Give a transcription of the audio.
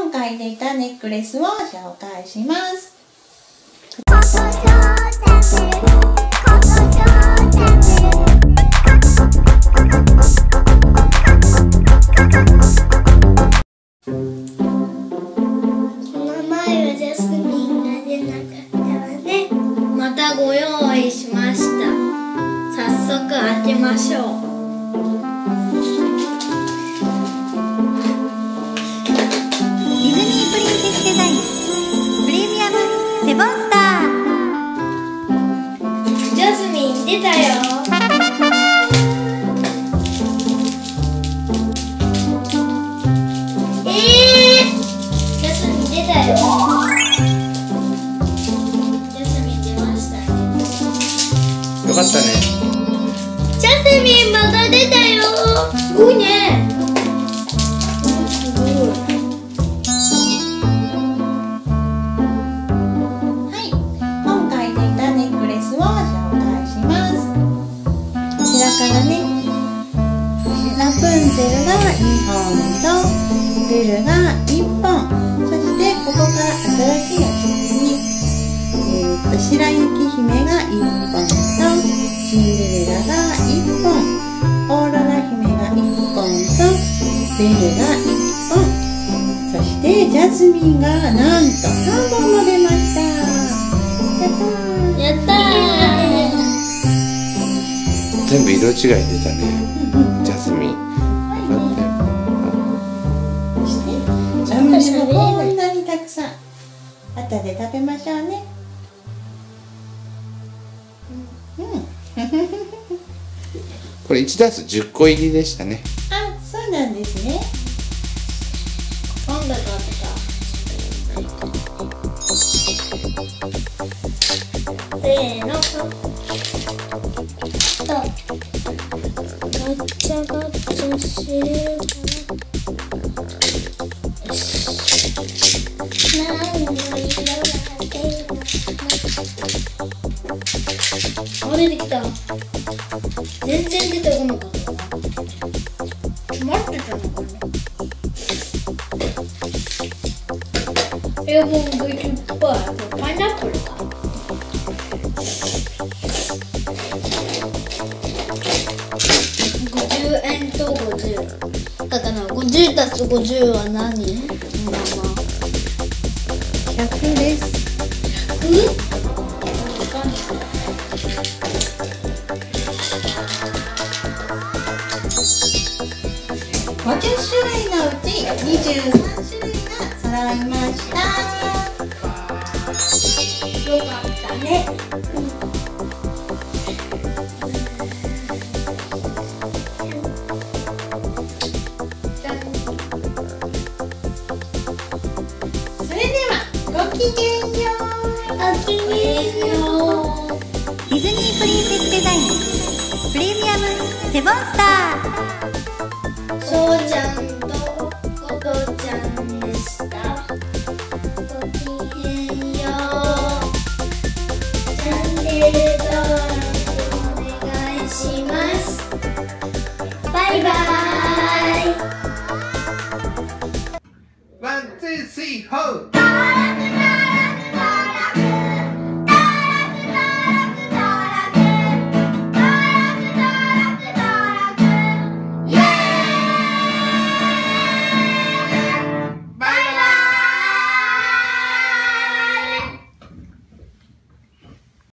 今回出たネックレスを紹介します。 またご用意しました。早速開けましょう。 ディズニープリンセスデザインプレミアムセボンスター。 ジャスミン出たよ。ジャスミン出たよ。 よかったね。 ジャスミンまた出たよ。すごいね。すごい。 はい、今回出たネックレスを紹介します。こちらからね、ラプンツェルが2本とベルが1本、そしてここから新しいやつですね。白雪姫が1本とシンデレラが1本、オーロラ姫が1本とベルが1本、そしてジャスミンがなんと3本も出ました。やったー！ やったー！ 全部色違い出たね。ジャスミン。 そしてラムネもこんなにたくさん。後で食べましょうね。 これ1ダース10個入りでしたね。 あ、そうなんですね。 今度買った。せーの。ガチャガチャしれるかな。よし。何の色が出るの。あ、出てきた。全然出てこなかったな。待ってたのかな。エアボンがいっぱい。パイナップルか。50円と50。だから50たす50は何？まあまあ。 100です。 100？ 50種類のうち23種類が揃いました。 よかったね。 それではごきげんよう。 ごきげんよう。 ディズニープリンセスデザインプレミアムセボンスター。 そうちゃんとココちゃんでした。ごきげんよう。チャンネル登録お願いします。バイバイ。 ワン、ツー、スリー、ホー。